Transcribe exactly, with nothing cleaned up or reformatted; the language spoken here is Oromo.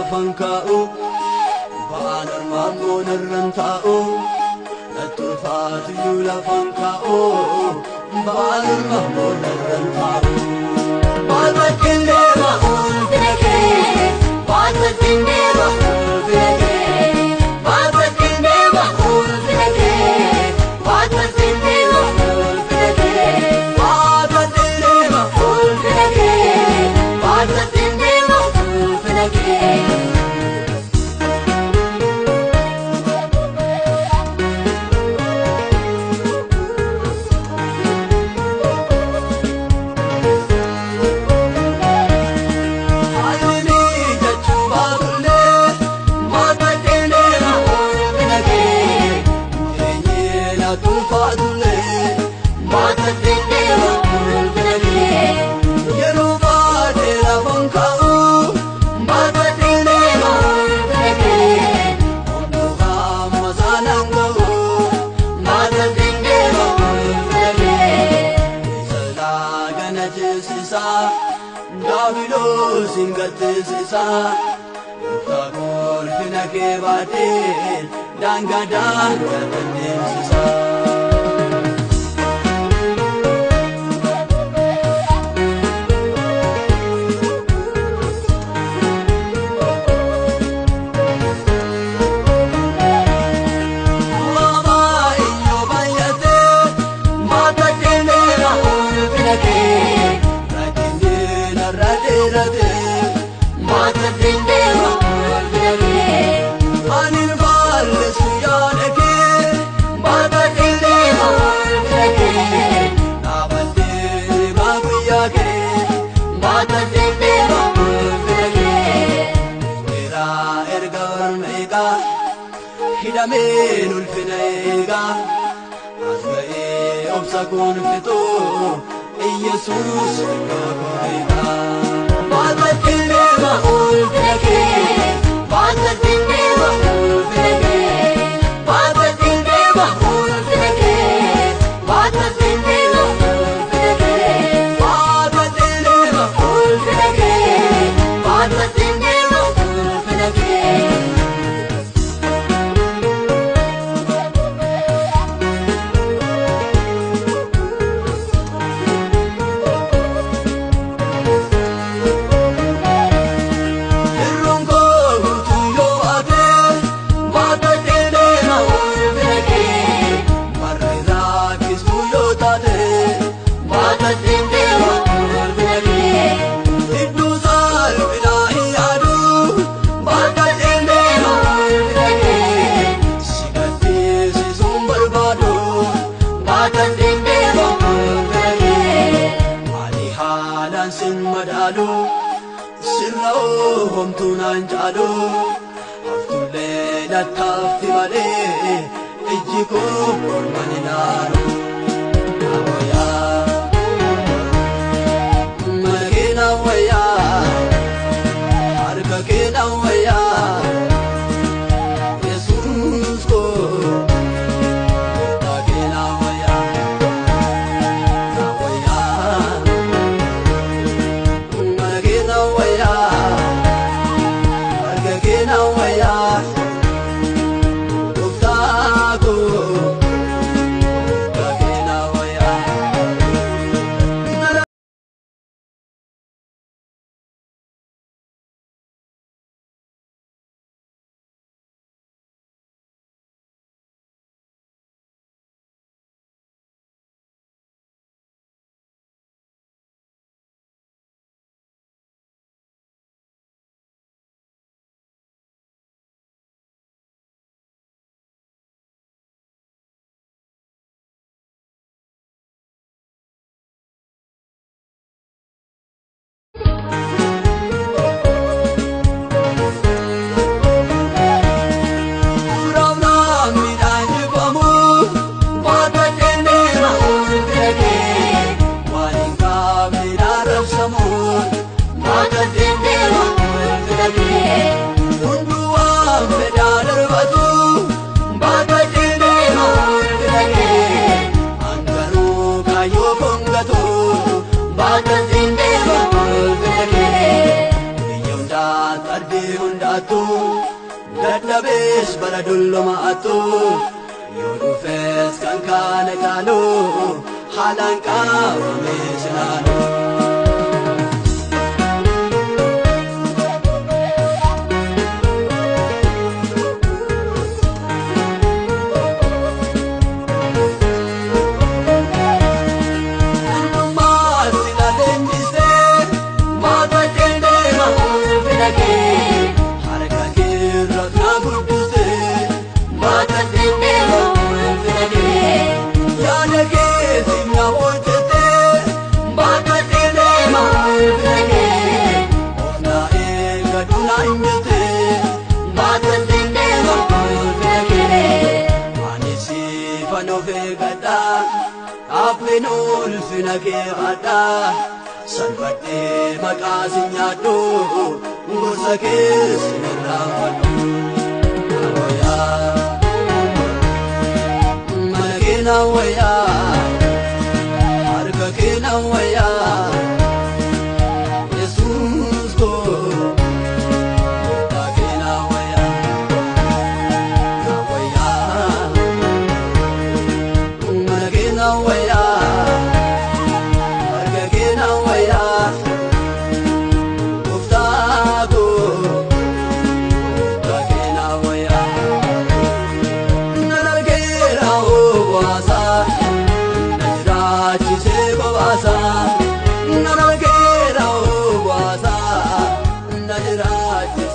lafanka'u ba'anar mamon arranta'u naturfatu lafanka'u ba'anar mamon arranta'u Babatinde mahul bilake Babatinde mahul bilake Babatinde mahul bilake Babatinde mahul bilake Babatinde mahul bilake Babatinde mahul bilake Singatisa Takol finake batil dangadang katensisa Mama inyo bayate mata kene rahul finake Radine na rade rade Babatinde mahul bilake Anil bal suyanake Babatinde mahul bilake Nabande baguyake Babatinde mahul bilake Era ergar mega Hidamen ulfinega Asgae obsakun fito Jesus gagoiga Babatinde mahul bilake Babatinde mahul bilake Babatinde mahul bilake Babatinde mahul bilake Babatinde mahul bilake Babatinde mahul bilake Sirrahum tunan jadu Aftulle latafti male Ejiko maninaru Awaya Magina waya Harga kena waya Jesus ko Magina waya Awaya Magina waya Harga kena waya Uftako nyaatu dadhabees bara dullumaatu yoo dhufees kan kaane caalu haalaan qaabamees ilaalu. Apinul finake ada sanbate makasinyadu ngusake sinramadu awaya manakena waya harkakena waya Jesus ko takena waya awaya manakena waya Nana kera o wasa, najra.